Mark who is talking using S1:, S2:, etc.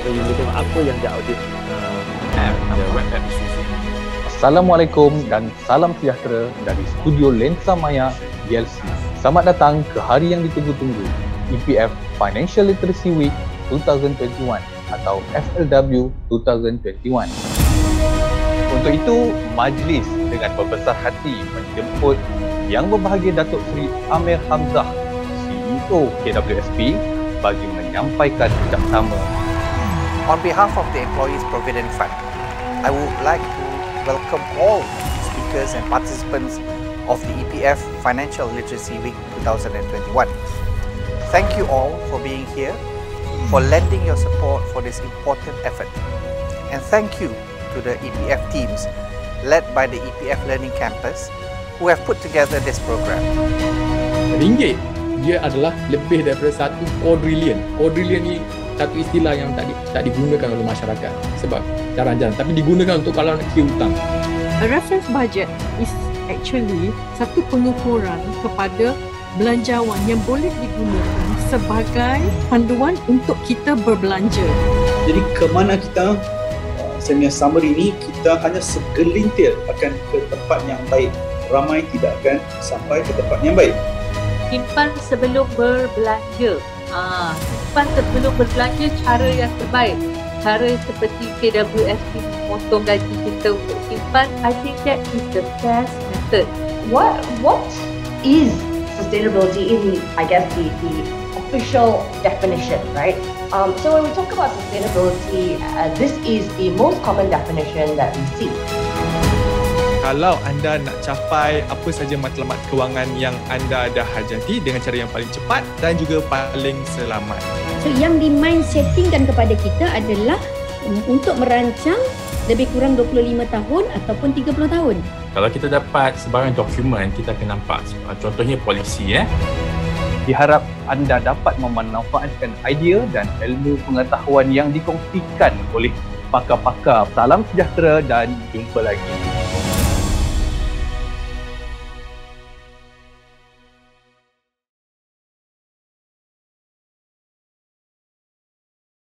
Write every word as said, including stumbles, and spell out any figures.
S1: So you boleh tengok apa yang dia audit uh,
S2: app, the web app issues.
S3: Assalamualaikum dan salam sejahtera dari studio Lensa Maya D L C. Selamat datang ke hari yang ditunggu-tunggu, E P F Financial Literacy Week dua ribu dua puluh satu atau F L W dua ribu dua puluh satu. Untuk itu, majlis dengan berbesar hati menjemput Yang Berbahagia Datuk Seri Amir Hamzah, C E O K W S P, bagi menyampaikan ucap sama.
S4: On behalf of the Employees Provident Fund, I would like to welcome all speakers and participants of the E P F Financial Literacy Week twenty twenty-one. Thank you all for being here, for lending your support for this important effort. And thank you to the E P F teams led by the E P F Learning Campus who have put together this program.
S5: Ringgit, dia adalah lebih daripada satu quadrillion. Quadrillion ni satu istilah yang tak, di, tak digunakan oleh masyarakat sebab jarang-jarang, tapi digunakan untuk kalau nak kira hutang.
S6: A reference budget is actually satu pengukuran kepada belanjawan yang boleh digunakan sebagai panduan untuk kita berbelanja.
S7: Jadi ke mana kita, saya punya summary ini, kita hanya segelintir akan ke tempat yang baik. Ramai tidak akan sampai ke tempat yang baik.
S8: Simpan sebelum berbelanja. Ah, simpan sebelum berbelanja cara yang terbaik. Cara seperti K W S P memotong gaji kita untuk simpan, I think that is the best method.
S9: What what is sustainability in, I guess, the, the official definition, right? Um, so when we talk about sustainability, uh, this is the most common definition that we see.
S10: Kalau anda nak capai apa saja matlamat kewangan yang anda dah hajati dengan cara yang paling cepat dan juga paling selamat.
S11: So yang di mindsettingkan kepada kita adalah untuk merancang lebih kurang dua puluh lima tahun ataupun tiga puluh tahun.
S2: Kalau kita dapat sebarang dokumen, kita akan nampak contohnya polisi eh.
S3: Diharap anda dapat memanfaatkan idea dan ilmu pengetahuan yang dikongsikan oleh pakar-pakar. Salam sejahtera dan jumpa lagi.